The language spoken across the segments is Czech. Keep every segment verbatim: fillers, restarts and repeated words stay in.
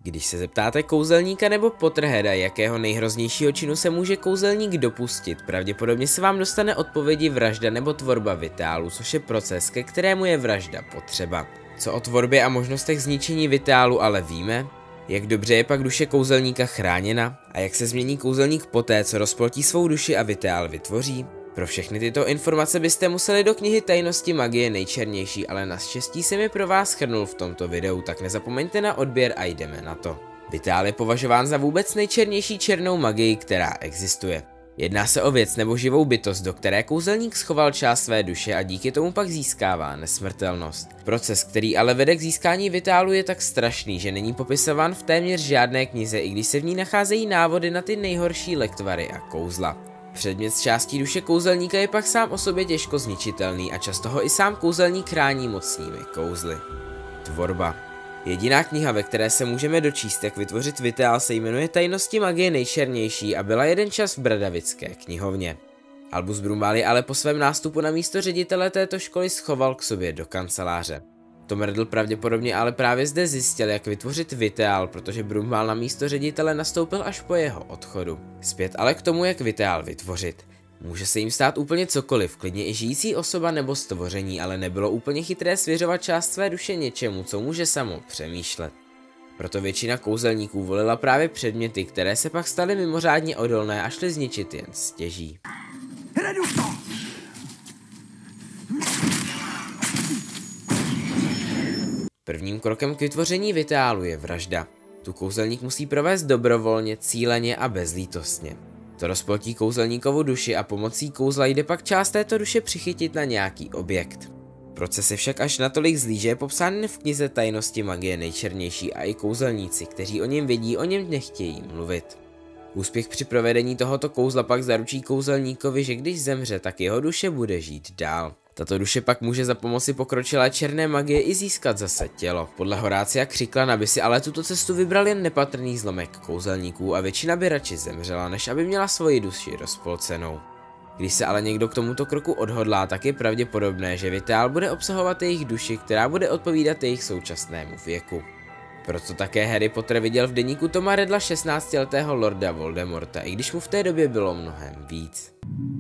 Když se zeptáte kouzelníka nebo Potterheada, jakého nejhroznějšího činu se může kouzelník dopustit, pravděpodobně se vám dostane odpovědi vražda nebo tvorba vitálu, což je proces, ke kterému je vražda potřeba. Co o tvorbě a možnostech zničení vitálu ale víme? Jak dobře je pak duše kouzelníka chráněna? A jak se změní kouzelník poté, co rozpoltí svou duši a vitál vytvoří? Pro všechny tyto informace byste museli do knihy Tajnosti magie nejčernější, ale naštěstí jsem je pro vás shrnul v tomto videu, tak nezapomeňte na odběr a jdeme na to. Vitál je považován za vůbec nejčernější černou magii, která existuje. Jedná se o věc nebo živou bytost, do které kouzelník schoval část své duše a díky tomu pak získává nesmrtelnost. Proces, který ale vede k získání vitálu, je tak strašný, že není popisován v téměř žádné knize, i když se v ní nacházejí návody na ty nejhorší lektvary a kouzla. Předmět z částí duše kouzelníka je pak sám o sobě těžko zničitelný a často ho i sám kouzelník chrání mocnými kouzly. Tvorba. Jediná kniha, ve které se můžeme dočíst, jak vytvořit vitál, se jmenuje Tajnosti magie nejčernější a byla jeden čas v Bradavické knihovně. Albus Brumbál je ale po svém nástupu na místo ředitele této školy schoval k sobě do kanceláře. Tom Riddle pravděpodobně ale právě zde zjistil, jak vytvořit vitál, protože Brumbál na místo ředitele nastoupil až po jeho odchodu. Zpět ale k tomu, jak vitál vytvořit. Může se jim stát úplně cokoliv, klidně i žijící osoba nebo stvoření, ale nebylo úplně chytré svěřovat část své duše něčemu, co může samo přemýšlet. Proto většina kouzelníků volila právě předměty, které se pak staly mimořádně odolné a šly zničit jen stěží. Prvním krokem k vytvoření vitálu je vražda. Tu kouzelník musí provést dobrovolně, cíleně a bezlítostně. To rozpoltí kouzelníkovu duši a pomocí kouzla jde pak část této duše přichytit na nějaký objekt. Proces je však až natolik zlý, že je popsán v knize Tajnosti magie nejčernější a i kouzelníci, kteří o něm vědí, o něm nechtějí mluvit. Úspěch při provedení tohoto kouzla pak zaručí kouzelníkovi, že když zemře, tak jeho duše bude žít dál. Tato duše pak může za pomoci pokročilé černé magie i získat zase tělo. Podle Horácia Křiklana by si ale tuto cestu vybral jen nepatrný zlomek kouzelníků a většina by radši zemřela, než aby měla svoji duši rozpolcenou. Když se ale někdo k tomuto kroku odhodlá, tak je pravděpodobné, že vitál bude obsahovat jejich duši, která bude odpovídat jejich současnému věku. Proto také Harry Potter viděl v deníku Toma Riddla šestnáctiletého lorda Voldemorta, i když mu v té době bylo mnohem víc.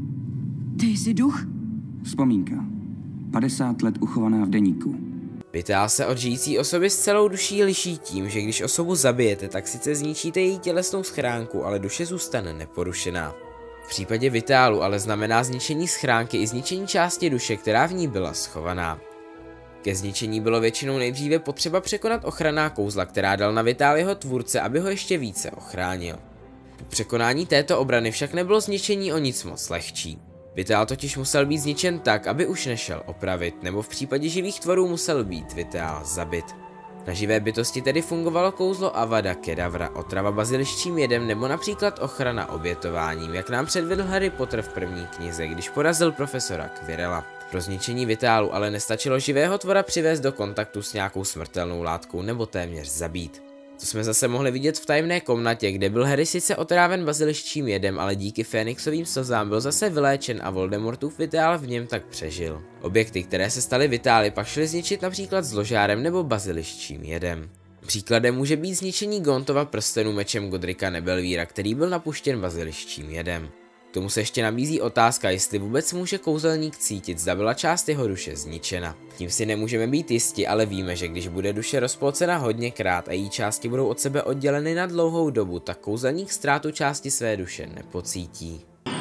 Ty jsi duch? Vzpomínka. padesát let uchovaná v deníku. Vitál se od žijící osoby s celou duší liší tím, že když osobu zabijete, tak sice zničíte její tělesnou schránku, ale duše zůstane neporušená. V případě vitálu ale znamená zničení schránky i zničení části duše, která v ní byla schovaná. Ke zničení bylo většinou nejdříve potřeba překonat ochranná kouzla, která dal na vitál jeho tvůrce, aby ho ještě více ochránil. Po překonání této obrany však nebylo zničení o nic moc lehčí. Vitál totiž musel být zničen tak, aby už nešel opravit, nebo v případě živých tvorů musel být vitál zabit. Na živé bytosti tedy fungovalo kouzlo Avada Kedavra, otrava baziliščím jedem nebo například ochrana obětováním, jak nám předvedl Harry Potter v první knize, když porazil profesora Quirrella. Pro zničení vitálu ale nestačilo živého tvora přivést do kontaktu s nějakou smrtelnou látkou nebo téměř zabít. To jsme zase mohli vidět v tajemné komnatě, kde byl Harry sice otráven baziliščím jedem, ale díky Fénixovým slzám byl zase vyléčen a Voldemortův vitál v něm tak přežil. Objekty, které se staly vitály, pak šly zničit například zložárem nebo baziliščím jedem. Příkladem může být zničení Gauntova prstenu mečem Godrika Nebelvíra, který byl napuštěn baziliščím jedem. K tomu se ještě nabízí otázka, jestli vůbec může kouzelník cítit, zda byla část jeho duše zničena. Tím si nemůžeme být jisti, ale víme, že když bude duše rozpolcena hodněkrát a její části budou od sebe odděleny na dlouhou dobu, tak kouzelník ztrátu části své duše nepocítí.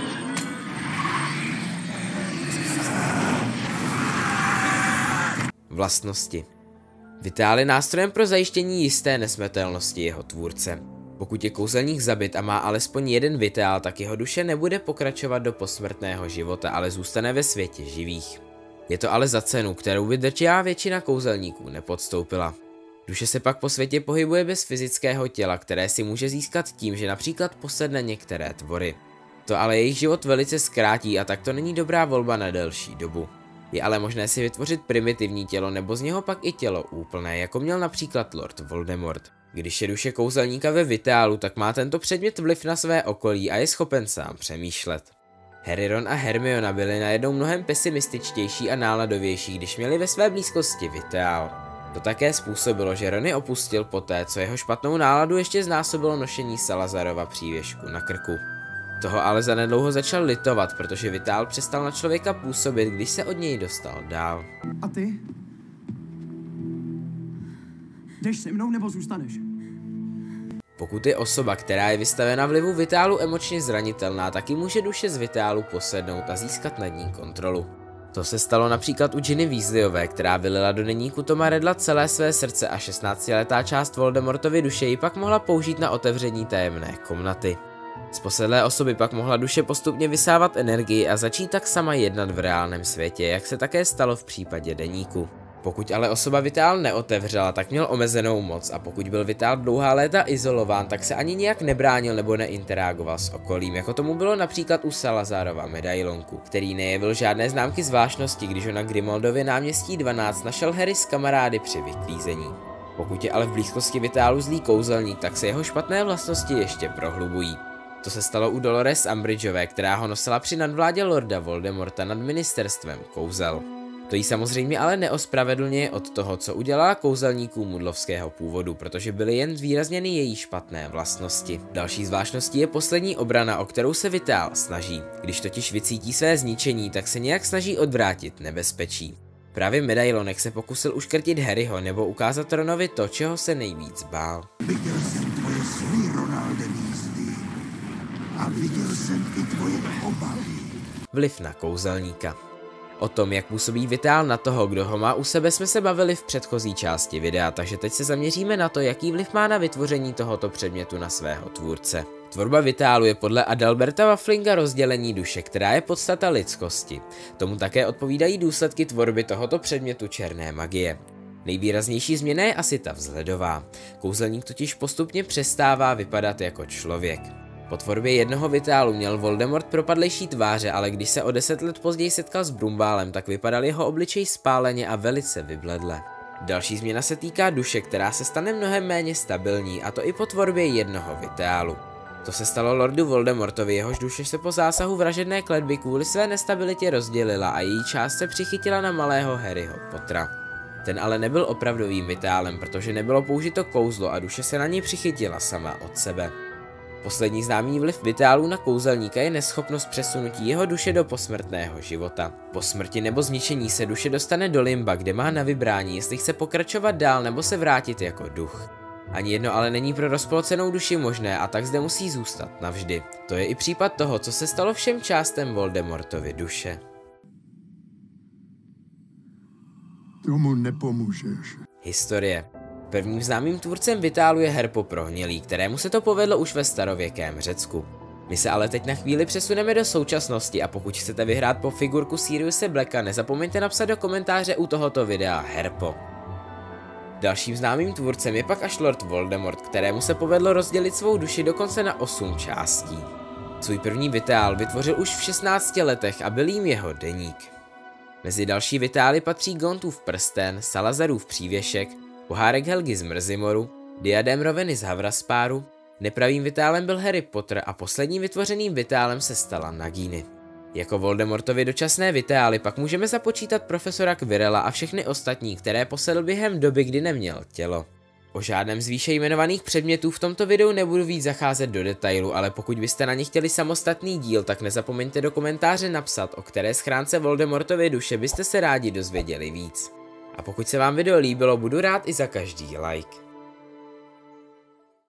Vlastnosti. Vitál je nástrojem pro zajištění jisté nesmrtelnosti jeho tvůrce. Pokud je kouzelník zabit a má alespoň jeden vitál, tak jeho duše nebude pokračovat do posmrtného života, ale zůstane ve světě živých. Je to ale za cenu, kterou by drtivá většina kouzelníků nepodstoupila. Duše se pak po světě pohybuje bez fyzického těla, které si může získat tím, že například posedne některé tvory. To ale jejich život velice zkrátí a tak to není dobrá volba na delší dobu. Je ale možné si vytvořit primitivní tělo nebo z něho pak i tělo úplné, jako měl například Lord Voldemort. Když je duše kouzelníka ve vitálu, tak má tento předmět vliv na své okolí a je schopen sám přemýšlet. Harry, Ron a Hermiona byli najednou mnohem pesimističtější a náladovější, když měli ve své blízkosti vitál. To také způsobilo, že Ronny opustil poté, co jeho špatnou náladu ještě znásobilo nošení Salazarova přívěšku na krku. Toho ale zanedlouho začal litovat, protože Vital přestal na člověka působit, když se od něj dostal dál. A ty? Jdeš se mnou nebo zůstaneš? Pokud je osoba, která je vystavena vlivu Vitalu emočně zranitelná, taky může duše z Vitalu posednout a získat nad ní kontrolu. To se stalo například u Ginny Weasleyové, která vylila do deníku Toma Riddla celé své srdce a šestnáctiletá část Voldemortovy duše ji pak mohla použít na otevření tajemné komnaty. Z posedlé osoby pak mohla duše postupně vysávat energii a začít tak sama jednat v reálném světě, jak se také stalo v případě deníku. Pokud ale osoba Vital neotevřela, tak měl omezenou moc a pokud byl Vital dlouhá léta izolován, tak se ani nijak nebránil nebo neinteragoval s okolím, jako tomu bylo například u Salazarova medailonku, který nejevil žádné známky zvláštnosti, když ho na Grimoldově náměstí dvanáct našel Harry s kamarády při vyklízení. Pokud je ale v blízkosti Vitalu zlý kouzelník, tak se jeho špatné vlastnosti ještě prohlubují. To se stalo u Dolores Umbridgeové, která ho nosila při nadvládě Lorda Voldemorta nad ministerstvem kouzel. To jí samozřejmě ale neospravedlňuje od toho, co udělala kouzelníků mudlovského původu, protože byly jen zvýrazněny její špatné vlastnosti. Další zvláštností je poslední obrana, o kterou se Vital snaží. Když totiž vycítí své zničení, tak se nějak snaží odvrátit nebezpečí. Právě medailonek se pokusil uškrtit Harryho nebo ukázat Ronovi to, čeho se nejvíc bál. Viděl jsem tvoje sny, Ronalde Weasley. A viděl jsem i tvoje obavy. Vliv na kouzelníka. O tom, jak působí Vital na toho, kdo ho má u sebe, jsme se bavili v předchozí části videa, takže teď se zaměříme na to, jaký vliv má na vytvoření tohoto předmětu na svého tvůrce. Tvorba Vitalu je podle Adalberta Wafflinga rozdělení duše, která je podstata lidskosti. Tomu také odpovídají důsledky tvorby tohoto předmětu černé magie. Nejvýraznější změna je asi ta vzhledová. Kouzelník totiž postupně přestává vypadat jako člověk. Po tvorbě jednoho Vitalu měl Voldemort propadlejší tváře, ale když se o deset let později setkal s Brumbálem, tak vypadal jeho obličej spáleně a velice vybledle. Další změna se týká duše, která se stane mnohem méně stabilní, a to i po tvorbě jednoho Vitalu. To se stalo Lordu Voldemortovi, jehož duše se po zásahu vražedné kletby kvůli své nestabilitě rozdělila a její část se přichytila na malého Harryho Pottera. Ten ale nebyl opravdovým Vitalem, protože nebylo použito kouzlo a duše se na něj přichytila sama od sebe. Poslední známý vliv Vitalu na kouzelníka je neschopnost přesunutí jeho duše do posmrtného života. Po smrti nebo zničení se duše dostane do limba, kde má na vybrání, jestli chce pokračovat dál nebo se vrátit jako duch. Ani jedno ale není pro rozpolcenou duši možné a tak zde musí zůstat navždy. To je i případ toho, co se stalo všem částem Voldemortovy duše. Tomu nepomůžeš. Historie. Prvním známým tvůrcem Vitalu je Herpo Prohnilý, kterému se to povedlo už ve starověkém Řecku. My se ale teď na chvíli přesuneme do současnosti a pokud chcete vyhrát po figurku Siriuse Blacka, nezapomeňte napsat do komentáře u tohoto videa Herpo. Dalším známým tvůrcem je pak až Lord Voldemort, kterému se povedlo rozdělit svou duši dokonce na osm částí. Svůj první Vital vytvořil už v šestnácti letech a byl jím jeho deník. Mezi další Vitaly patří Gontův prsten, Salazarův přívěšek, pohárek Helgy z Mrzimoru, diadém Roweny z Havraspáru, nepravým Vitalem byl Harry Potter a posledním vytvořeným Vitalem se stala Nagini. Jako Voldemortovi dočasné Vitaly pak můžeme započítat profesora Quirrella a všechny ostatní, které posedl během doby, kdy neměl tělo. O žádném z výše jmenovaných předmětů v tomto videu nebudu víc zacházet do detailu, ale pokud byste na ně chtěli samostatný díl, tak nezapomeňte do komentáře napsat, o které schránce Voldemortovy duše byste se rádi dozvěděli víc. A pokud se vám video líbilo, budu rád i za každý like.